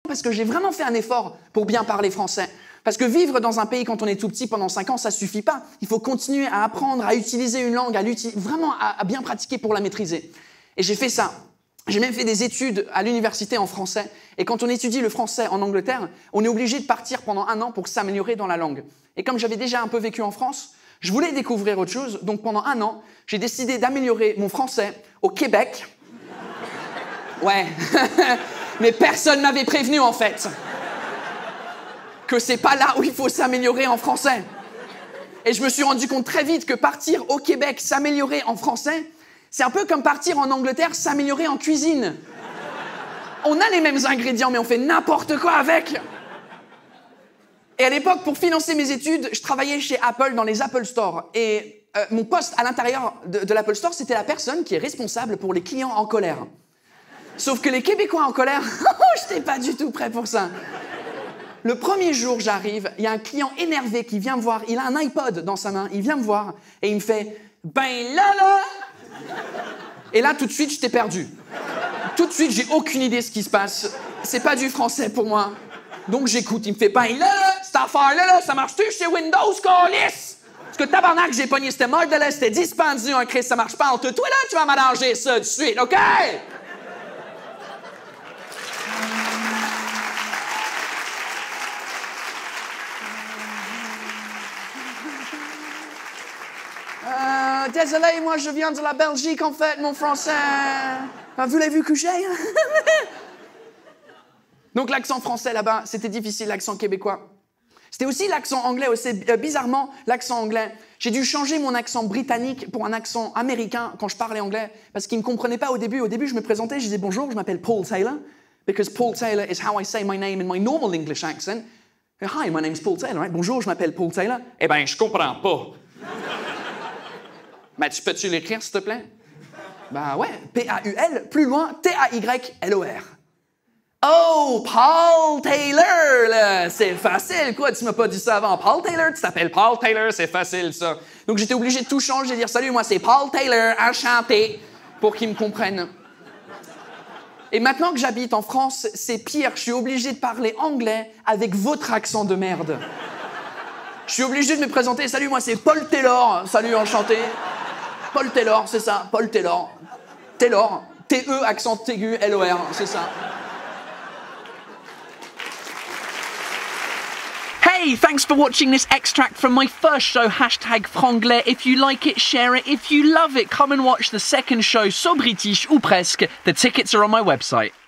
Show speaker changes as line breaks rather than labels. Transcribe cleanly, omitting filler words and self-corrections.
parce que j'ai vraiment fait un effort pour bien parler français. Parce que vivre dans un pays quand on est tout petit pendant 5 ans, ça suffit pas. Il faut continuer à apprendre, à utiliser une langue, vraiment à bien pratiquer pour la maîtriser. Et j'ai fait ça. J'ai même fait des études à l'université en français. Et quand on étudie le français en Angleterre, on est obligé de partir pendant 1 an pour s'améliorer dans la langue. Et comme j'avais déjà un peu vécu en France, je voulais découvrir autre chose. Donc pendant 1 an, j'ai décidé d'améliorer mon français au Québec. Ouais, mais personne m'avait prévenu en fait que c'est pas là où il faut s'améliorer en français. Et je me suis rendu compte très vite que partir au Québec, s'améliorer en français, c'est un peu comme partir en Angleterre, s'améliorer en cuisine. On a les mêmes ingrédients, mais on fait n'importe quoi avec. Et à l'époque, pour financer mes études, je travaillais chez Apple dans les Apple Store. Et mon poste à l'intérieur de l'Apple Store, c'était la personne qui est responsable pour les clients en colère. Sauf que les Québécois en colère, je n'étais pas du tout prêt pour ça. Le premier jour, j'arrive, il y a un client énervé qui vient me voir. Il a un iPod dans sa main, il vient me voir et il me fait « Ben là !» Et là, tout de suite, je t'ai perdu. Tout de suite, j'ai aucune idée de ce qui se passe. C'est pas du français pour moi. Donc j'écoute, il me fait « Ben là, cette affaire-là, ça marche-tu chez Windows, câlisse? Parce que tabarnak, j'ai pogné ce mode-là, c'était dispendieux, un Christ, ça marche pas entre toi, là, tu vas m'arranger ça tout de suite, OK? » Désolé, moi je viens de la Belgique en fait, mon français. Vous l'avez vu coucher? Donc l'accent français là-bas, c'était difficile, l'accent québécois. C'était aussi l'accent anglais, aussi bizarrement l'accent anglais. J'ai dû changer mon accent britannique pour un accent américain quand je parlais anglais, parce qu'ils ne me comprenaient pas au début. Au début, je me présentais, je disais bonjour, je m'appelle Paul Taylor, because Paul Taylor is how I say my name in my normal English accent. Hi, my name's Paul Taylor. Right? Bonjour, je m'appelle Paul Taylor. Eh ben, je comprends pas. Ben, peux-tu l'écrire, s'il te plaît? Ben ouais, P-A-U-L, plus loin, T-A-Y-L-O-R. Oh, Paul Taylor, là! C'est facile, quoi, tu m'as pas dit ça avant. Paul Taylor, tu t'appelles Paul Taylor, c'est facile, ça. Donc j'étais obligé de tout changer, de dire « Salut, moi c'est Paul Taylor, enchanté », pour qu'ils me comprennent. Et maintenant que j'habite en France, c'est pire, je suis obligé de parler anglais avec votre accent de merde. Je suis obligé de me présenter « Salut, moi c'est Paul Taylor, salut, enchanté ». Paul Taylor, c'est ça, Paul Taylor. Taylor, T-E, accent aigu, L-O-R, c'est ça.
Hey, thanks for watching this extract from my first show, #Franglais. If you like it, share it. If you love it, come and watch the second show, So British ou presque. The tickets are on my website.